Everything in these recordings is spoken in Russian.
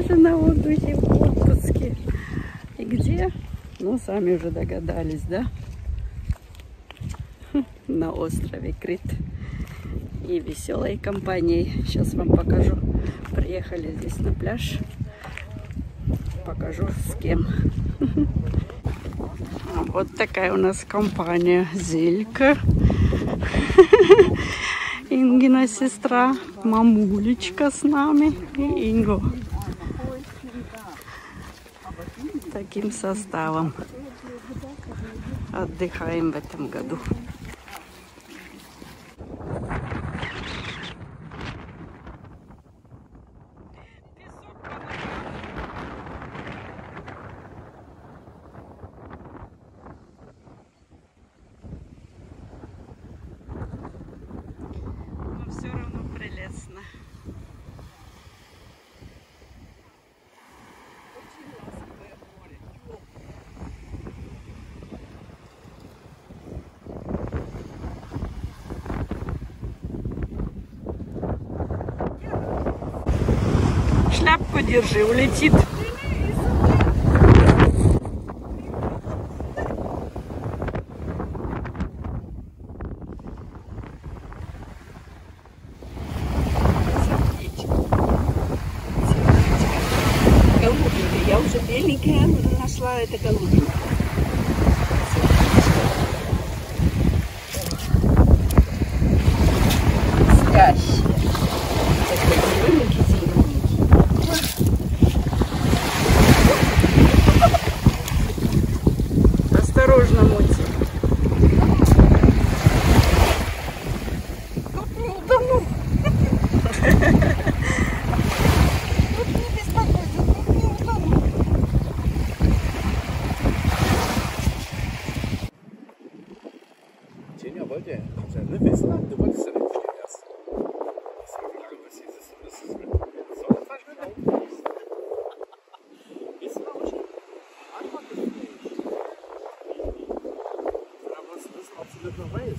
тоже на отдыхе в отпуске. И где? Ну, сами уже догадались, да? На острове Крит. И веселой компанией. Сейчас вам покажу. Приехали здесь на пляж. Покажу с кем. Вот такая у нас компания. Зелька. Ингина сестра. Мамулечка с нами. И Инго. Таким составом отдыхаем в этом году. Но все равно прелестно. Шляпку держи, улетит. Голубенькая. Я уже беленькая нашла, это голубенькая. Спящая. Осторожно, Мотик. Тут не утону. Тут не беспокойся, тут не утону. Tjenja, wollt ihr sein Riff wissen? Du wolltest ja nicht stehen erst. Das ist klar, was hier ist. Das ist mit Sonnenverschwendung. Ist noch nicht. Antwort ist nicht. Aber was wissen, ob sie das noch weiß.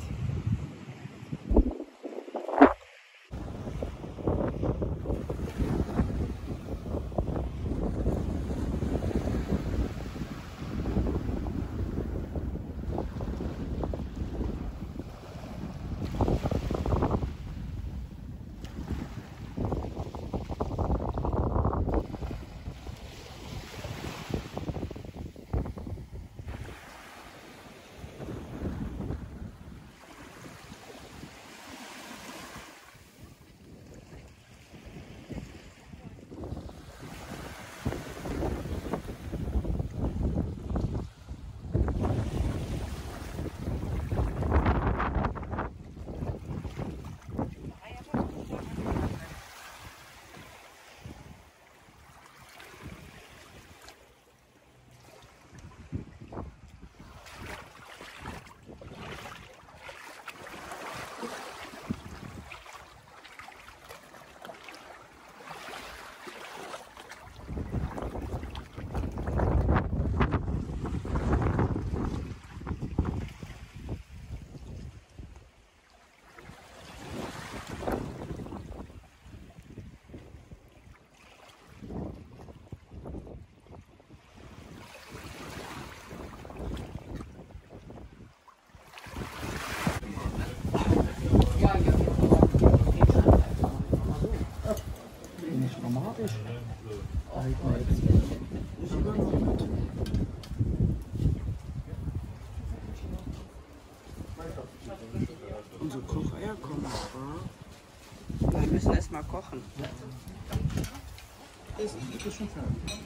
Unsere Kocheier kommen. Wir müssen erst mal kochen. Ist schon fertig.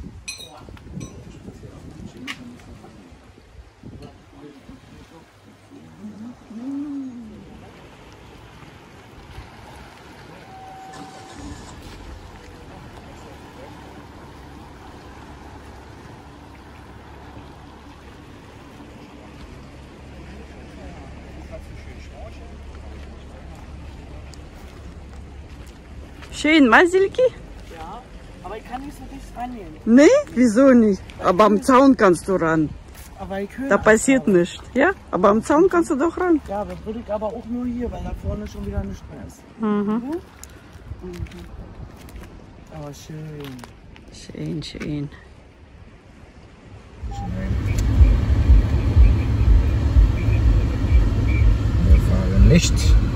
Schön, Masilki? Ja, aber ich kann nicht so dicht rangehen. Nee, wieso nicht? Aber am Zaun kannst du ran. Aber ich höre Da passiert nichts. Ja, aber am Zaun kannst du doch ran. Ja, das würde ich aber auch nur hier, weil da vorne schon wieder nichts mehr ist. Mhm. Aber schön. Schön, schön. Wir fahren nicht.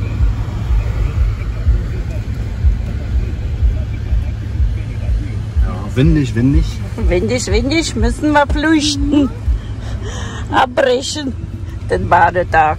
Ja, windig, windig. Windig, windig, müssen wir flüchten. Abbrechen den Badetag.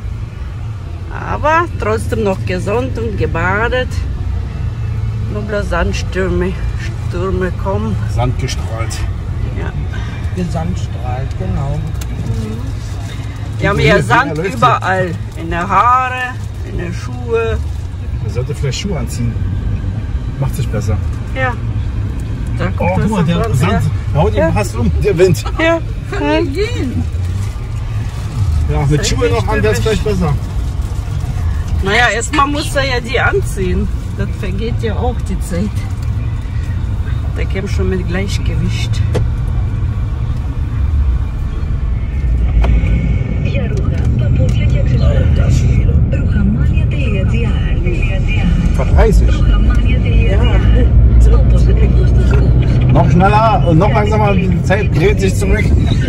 Aber trotzdem noch gesund und gebadet. Nur bloß Sandstürme kommen. Sand gestrahlt. Ja. Der Sand strahlt, genau. Wir haben ja Sand überall. In den Haare, in den Schuhe. Man sollte vielleicht Schuhe anziehen. Macht sich besser. Ja. Da Oh, kommt guck mal, der das Sand haut ihm fast um, der Wind. Ja, kann gehen. Ja, mit Schuhe noch an wäre es vielleicht besser. Naja, erstmal muss er ja die anziehen. Das vergeht ja auch die Zeit. Der kämpft schon mit Gleichgewicht. Vor 30. Ja. Noch schneller und noch langsamer, die Zeit dreht sich zurück.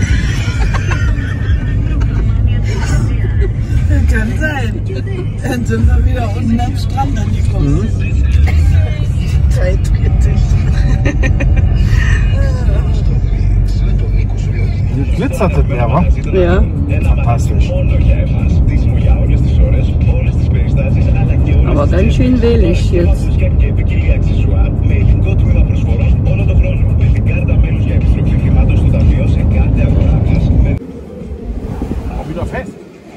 Kann sein. Dann sind wir wieder unten am Strand angekommen. Zeit dreht sich. Jetzt glitzert das mehr, wa? Ja. Fantastisch. Aber ganz schön wählig jetzt. Auch wieder fest.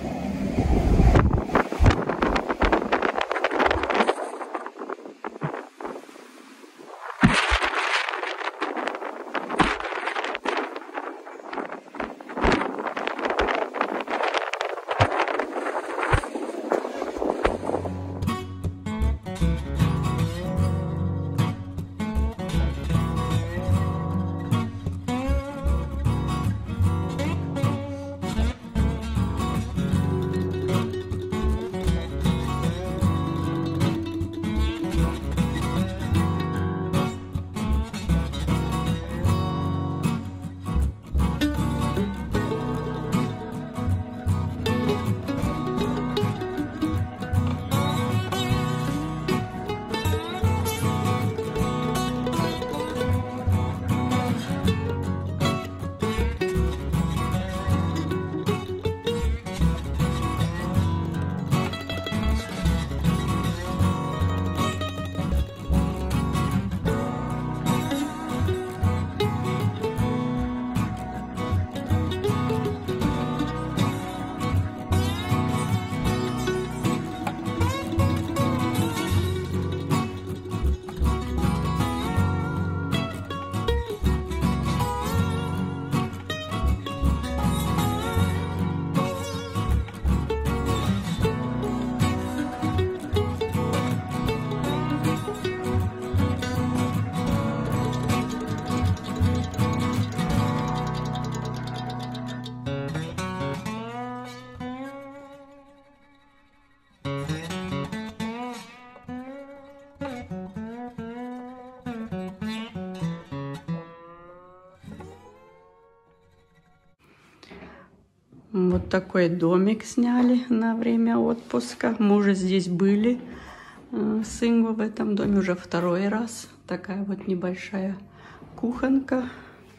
Вот такой домик сняли на время отпуска. Мы уже здесь были с Ингой в этом доме уже второй раз. Такая вот небольшая кухонка.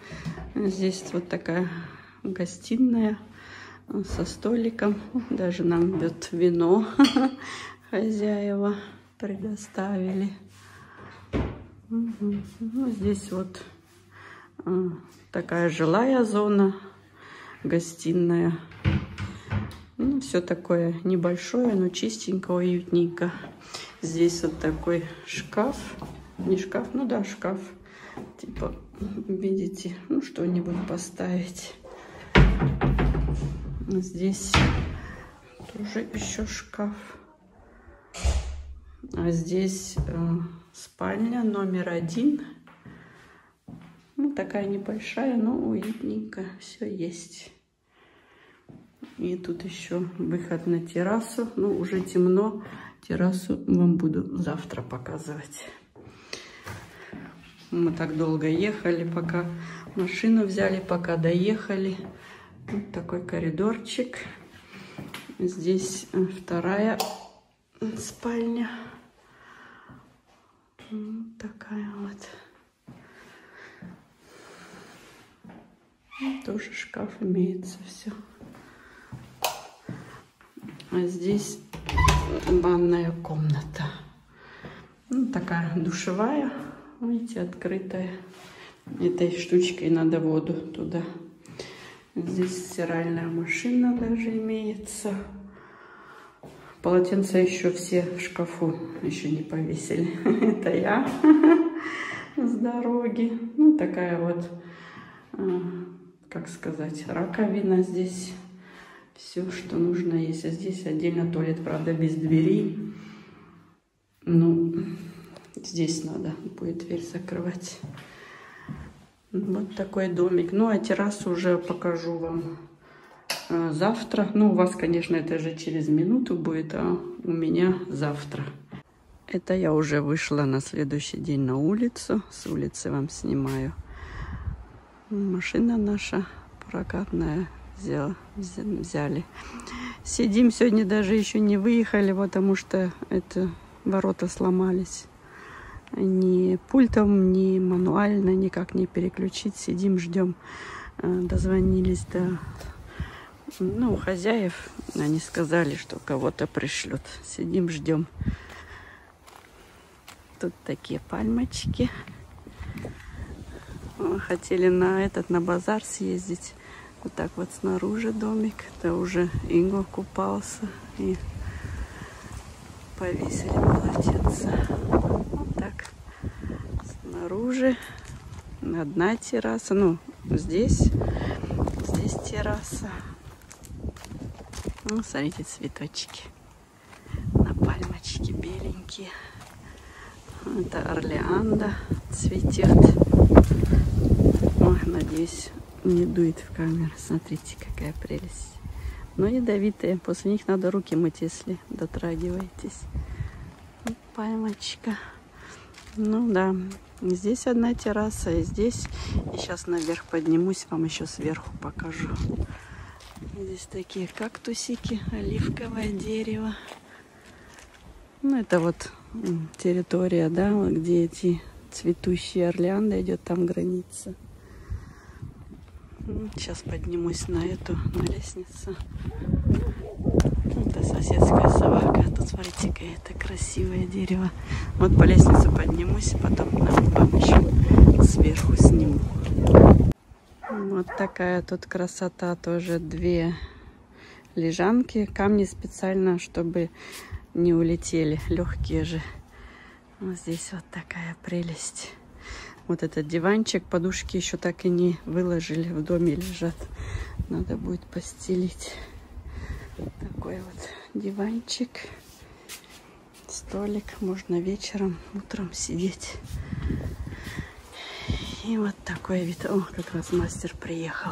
Здесь вот такая гостиная со столиком. Даже нам вот вино хозяева предоставили. Ну, здесь вот такая жилая зона. Гостиная. Ну, все такое небольшое, но чистенько, уютненько. Здесь вот такой шкаф. Не шкаф, ну да, шкаф. Типа, видите, ну что-нибудь поставить. Здесь тоже еще шкаф. А здесь спальня номер 1. Ну, такая небольшая, но уютненько. Все есть. И тут еще выход на террасу. Ну, уже темно. Террасу вам буду завтра показывать. Мы так долго ехали, пока машину взяли, пока доехали. Вот такой коридорчик. Здесь вторая спальня. Вот такая вот. Тоже шкаф имеется, все. А здесь ванная комната. Ну, такая душевая, видите, открытая. Этой штучкой надо воду туда. Здесь стиральная машина даже имеется. Полотенца еще все в шкафу, еще не повесили. Это я с дороги. Ну, такая вот, как сказать, раковина здесь. Все, что нужно есть. А здесь отдельно туалет, правда, без двери. Ну, здесь надо будет дверь закрывать. Вот такой домик. Ну, а террасу уже покажу вам завтра. Ну, у вас, конечно, это же через минуту будет, а у меня завтра. Это я уже вышла на следующий день на улицу. С улицы вам снимаю. Машина наша прокатная. Взяли. Сидим сегодня, даже еще не выехали, потому что это ворота сломались. Ни пультом, ни мануально никак не переключить. Сидим, ждем. Дозвонились до хозяев. Они сказали, что кого-то пришлют. Сидим, ждем. Тут такие пальмочки. Хотели на базар съездить. Вот так вот снаружи домик. Это уже Инго купался. И повесили полотенце. Вот так. Снаружи одна терраса. Ну, здесь терраса. Ну, смотрите, цветочки. На пальмочке беленькие. Это орлеанда цветет. Ой, надеюсь, не дует в камеру. Смотрите, какая прелесть. Но ядовитые. После них надо руки мыть, если дотрагиваетесь. Вот пальмочка. Ну да. Здесь одна терраса, и здесь. И сейчас наверх поднимусь, вам еще сверху покажу. Здесь такие кактусики, оливковое дерево. Ну, это вот территория, да, где эти цветущие орлеанды идет, там граница. Сейчас поднимусь на лестницу. Это соседская собака. Тут, смотрите, это красивое дерево. Вот по лестнице поднимусь, потом вам еще сверху сниму. Вот такая тут красота. Тоже две лежанки. Камни специально, чтобы не улетели. Легкие же. Вот здесь вот такая прелесть. Вот этот диванчик, подушки еще так и не выложили, в доме лежат. Надо будет постелить. Такой вот диванчик, столик, можно вечером, утром сидеть. И вот такой вид. О, как раз мастер приехал.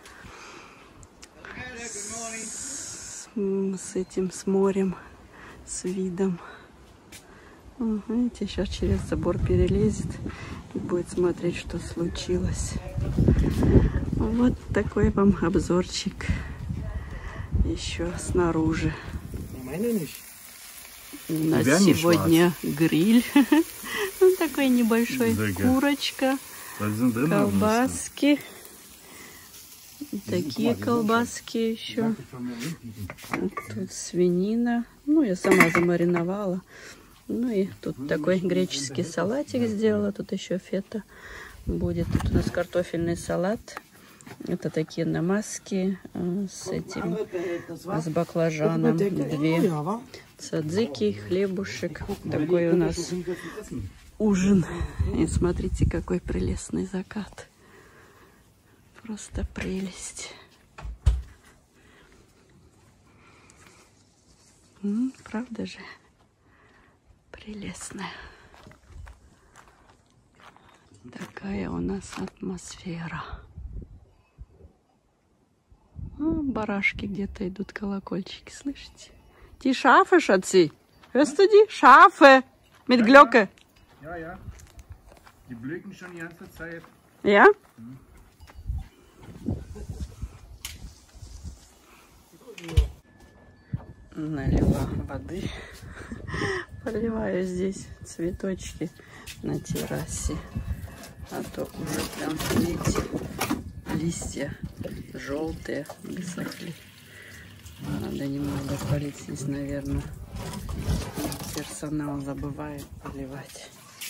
С морем, с видом. Видите, сейчас через забор перелезет и будет смотреть, что случилось. Вот такой вам обзорчик еще снаружи. У нас сегодня гриль. Такой небольшой. Курочка, колбаски. Такие колбаски еще. Тут свинина. Ну, я сама замариновала. Ну и тут такой греческий салатик сделала. Тут еще фета будет. Тут у нас картофельный салат. Это такие намазки с баклажаном. Две цадзики, хлебушек. Такой у нас ужин. И смотрите, какой прелестный закат. Просто прелесть. Правда же? Прелестная. Такая у нас атмосфера. Барашки где-то идут, колокольчики, слышите? Die Schafe, Schatzi. Hörst du die? Schafe. Mit Glocke. Ja, ja. Die blühen schon die ganze Zeit. Ja? Налила воды. Поливаю здесь цветочки на террасе. А то уже прям, видите, листья желтые высохли. Надо немного полить здесь, наверное. Персонал забывает поливать.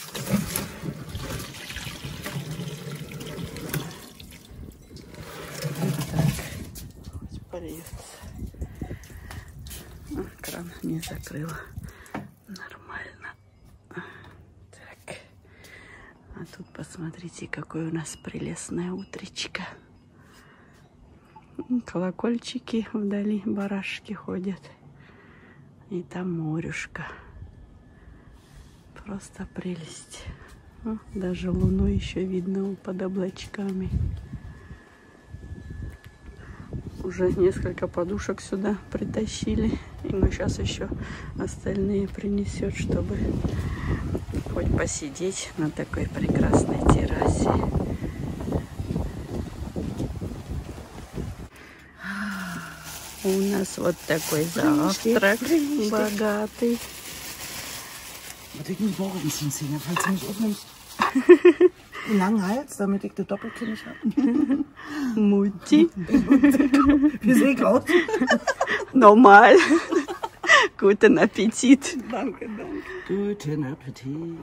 Так, хоть польется. Кран не закрыла. Нормально. Так. А тут посмотрите, какое у нас прелестное утречко. Колокольчики вдали, барашки ходят. И там морюшка. Просто прелесть. О, даже луну еще видно под облачками. Уже несколько подушек сюда притащили. И мы сейчас еще остальные принесет, чтобы хоть посидеть на такой прекрасной террасе. У нас вот такой завтрак богатый. Was ich nicht brauche, ist ein Zähne, falls du mich aufnimmst. Einen langen Hals, damit ich das Doppelkinn nicht habe. Mutti. Wie sehe ich aus? Normal. Guten Appetit. Danke, danke. Guten Appetit.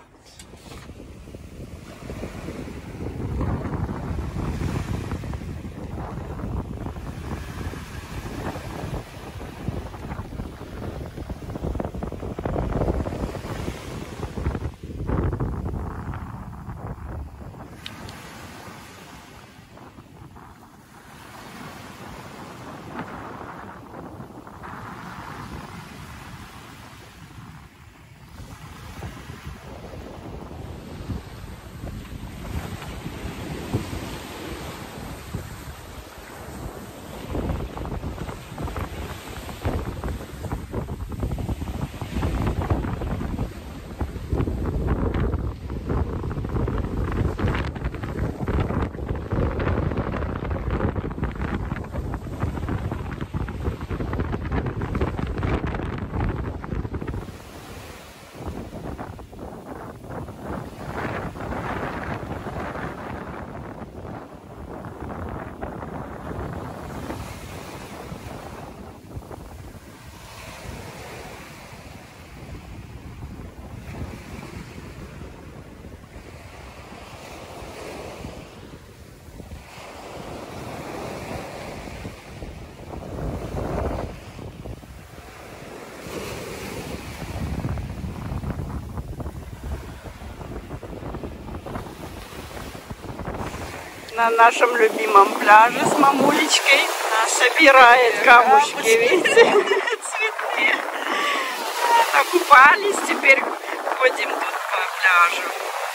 На нашем любимом пляже с мамулечкой собирает камушки, видите, цветные. Накупались, теперь ходим тут по пляжу.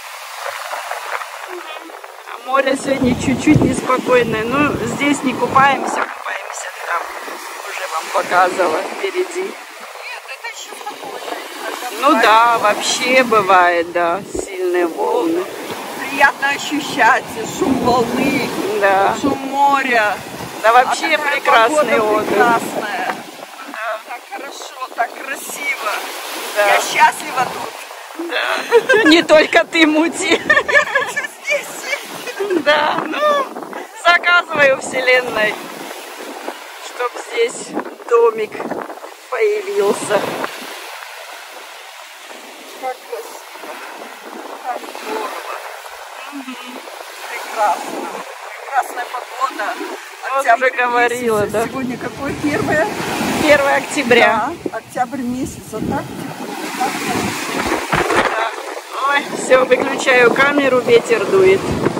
А море сегодня чуть-чуть неспокойное, но здесь не купаемся, купаемся там. Уже вам показывала впереди. Нет, это еще спокойно. Ну да, вообще бывает, да, сильные волны. Приятно ощущать шум волны, Да. шум моря. Да вообще прекрасный отдых. Прекрасная. Да. Так хорошо, так красиво. Да. Я счастлива тут. Да. Не только ты, Мути. Здесь. Да, ну, заказываю Вселенной, чтоб здесь домик появился. Как красиво. Как здорово. Прекрасно. Прекрасная погода. Вот Октябрь уже говорила, месяц. да. Сегодня какое? 1 октября. Да, октябрь месяц. Вот так тепло. Так Да. Ой, все, выключаю камеру, ветер дует.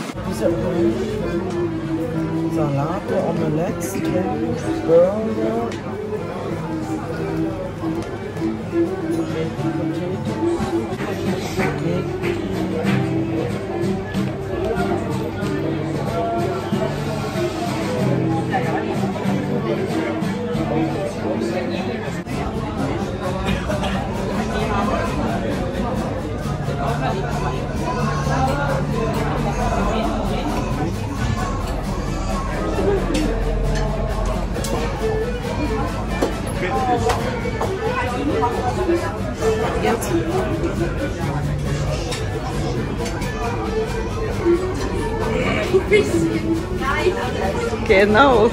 Salate, Omelettes, Toast, Burger. Genau.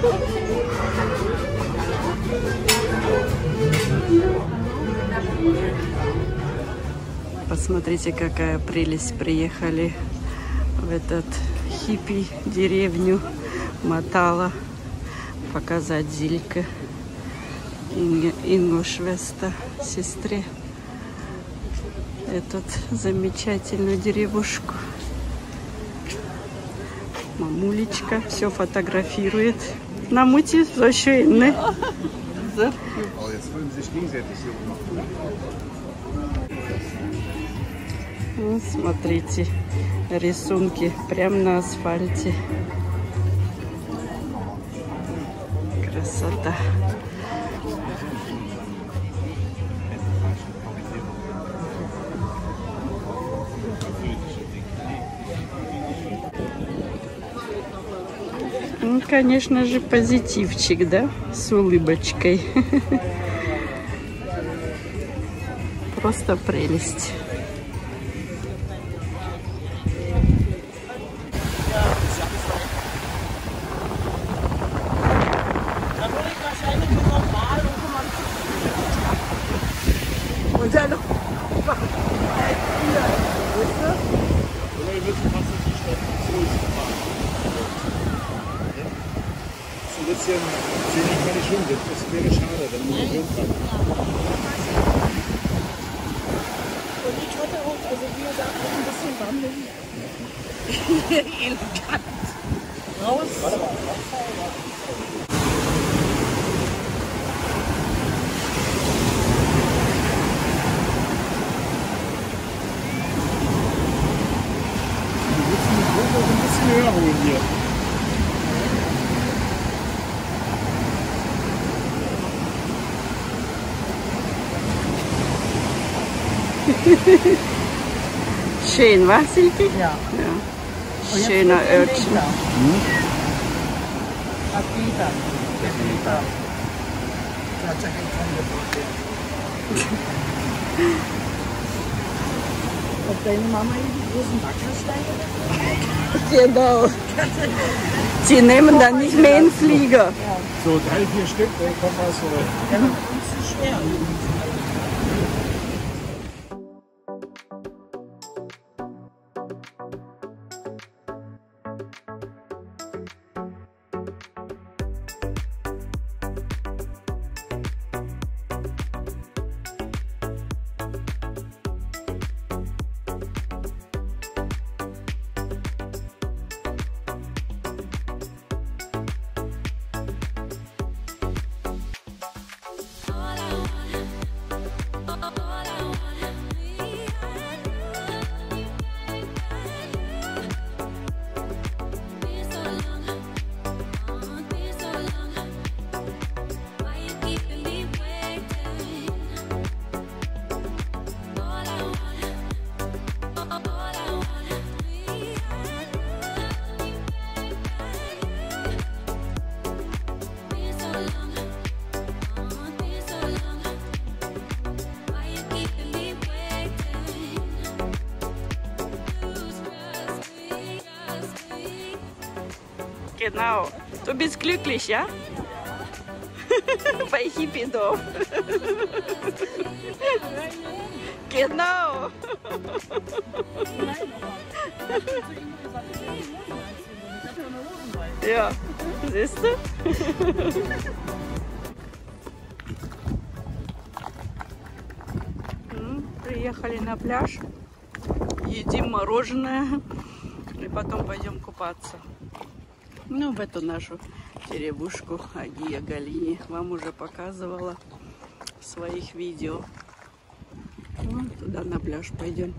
Посмотрите, какая прелесть. Приехали в этот хиппи-деревню Матала показать Зильке, Ингошвеста, сестре, эту замечательную деревушку. Мамулечка все фотографирует. На мути зашейны. Смотрите, рисунки прямо на асфальте. Красота. Ну, конечно же, позитивчик, да? С улыбочкой. Просто прелесть. Das wäre schade, wenn man nicht kann. Und ich hatte auch, also wie gesagt, ein bisschen wandern. Elegant. Raus. Warte mal. Wir müssen die Kurve ein bisschen höher holen hier. Schön, was, Silke? Ja. Ja. Schöner Örtchen. Ob deine Mama die großen Wackelsteine? Genau. Die nehmen dann nicht mehr in den Flieger. So 3-4 Stück, dann kommt was so. Ja, das ist schwer. Genau. Du bist glücklich, ja? Bei Hippie-Dorf. Genau. Ja, siehst du? Приехали на пляж, едим мороженое и потом пойдем купаться. Ну, в эту нашу деревушку Агия Галини вам уже показывала в своих видео. Ну, туда на пляж пойдем.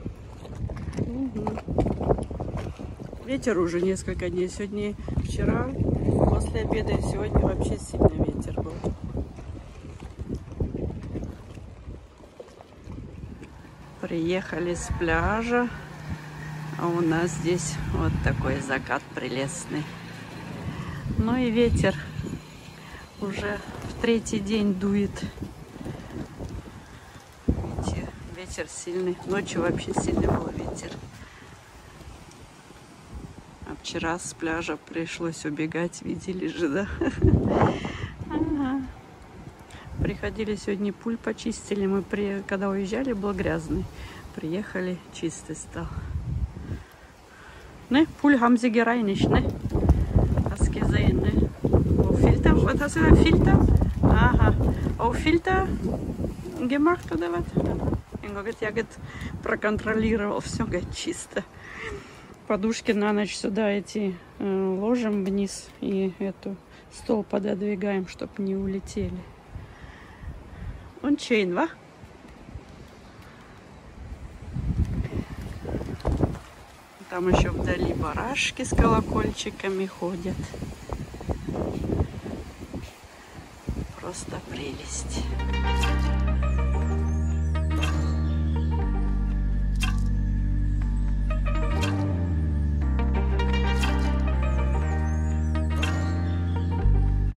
Ветер уже несколько дней. Сегодня, вчера, после обеда и сегодня вообще сильный ветер был. Приехали с пляжа, а у нас здесь вот такой закат прелестный. Ну и ветер уже в 3-й день дует. Видите, ветер сильный. Ночью вообще сильный был ветер. А Вчера с пляжа пришлось убегать, видели же, да? Ага. Приходили сегодня, пуль почистили. Мы, когда уезжали, был грязный. Приехали, чистый стал. Ne, Pool haben sie gereinigt, ne? Hast gesehen, ne? Oh, Filter, was hast du da? Filter? Aha. Oh, Filter gemacht oder was? Он говорит, я, говорит, проконтролировал, все, говорит, чисто. Подушки на ночь сюда эти ложим вниз и эту стол пододвигаем, чтобы не улетели. Он чейн, ва? Там еще вдали барашки с колокольчиками ходят. Просто прелесть.